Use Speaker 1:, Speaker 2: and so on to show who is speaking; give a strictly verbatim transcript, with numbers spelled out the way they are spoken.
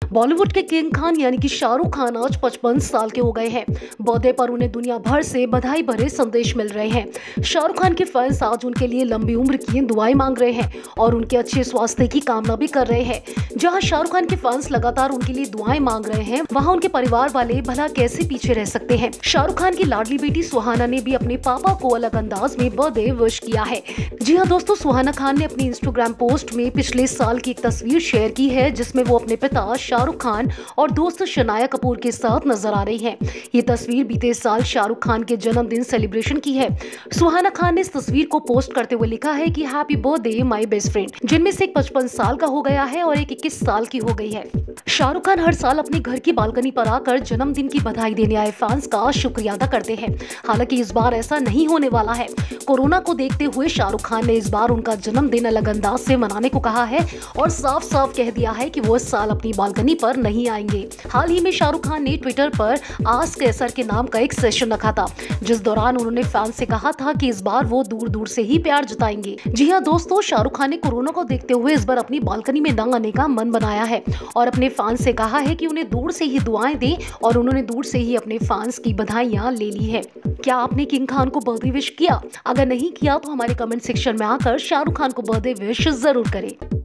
Speaker 1: बॉलीवुड के किंग खान यानी कि शाहरुख खान आज पचपन साल के हो गए हैं। बर्थडे पर उन्हें दुनिया भर से बधाई भरे संदेश मिल रहे हैं। शाहरुख खान के फैंस आज उनके लिए लंबी उम्र की दुआएं मांग रहे हैं और उनके अच्छे स्वास्थ्य की कामना भी कर रहे हैं। जहां शाहरुख खान के फैंस लगातार उनके लिए दुआएं मांग रहे हैं, वहां उनके परिवार वाले भला कैसे पीछे रह सकते हैं। शाहरुख खान की लाडली बेटी सुहाना ने भी अपने पापा को अलग अंदाज में बर्थडे विश किया है। जी हाँ दोस्तों, सुहाना खान ने अपनी इंस्टाग्राम पोस्ट में पिछले साल की एक तस्वीर शेयर की है, जिसमें वो अपने पिता शाहरुख खान और दोस्त शनाया कपूर के साथ नजर आ रही हैं। ये तस्वीर बीते साल शाहरुख खान के जन्मदिन सेलिब्रेशन की है। सुहाना खान ने इस तस्वीर को पोस्ट करते हुए लिखा है कि happy birthday my best friend, जिनमें से एक पचपन साल का हो गया है और एक इक्कीस साल की हो गई है। शाहरुख खान हर साल अपने घर की बालकनी पर आकर जन्मदिन की बधाई देने आए फैंस का शुक्रिया अदा करते हैं। हालांकि इस बार ऐसा नहीं होने वाला है। कोरोना को देखते हुए शाहरुख खान ने इस बार उनका जन्मदिन अलग अंदाज से मनाने को कहा है और साफ साफ कह दिया है कि वो इस साल अपनी बालकनी पर नहीं आएंगे। हाल ही में शाहरुख खान ने ट्विटर पर आस्क एसर के नाम का एक सेशन रखा था, जिस दौरान उन्होंने फैंस से कहा था कि इस बार वो दूर दूर से ही प्यार जताएंगे। जी हाँ दोस्तों, शाहरुख खान ने कोरोना को देखते हुए इस बार अपनी बालकनी में न आने का मन बनाया है और अपने फैंस से कहा है कि उन्हें दूर से ही दुआएं दें, और उन्होंने दूर से ही अपने फैंस की बधाइयां ले ली है। क्या आपने किंग खान को बर्थडे विश किया? अगर नहीं किया तो हमारे कमेंट सेक्शन में आकर शाहरुख खान को बर्थडे विश जरूर करें।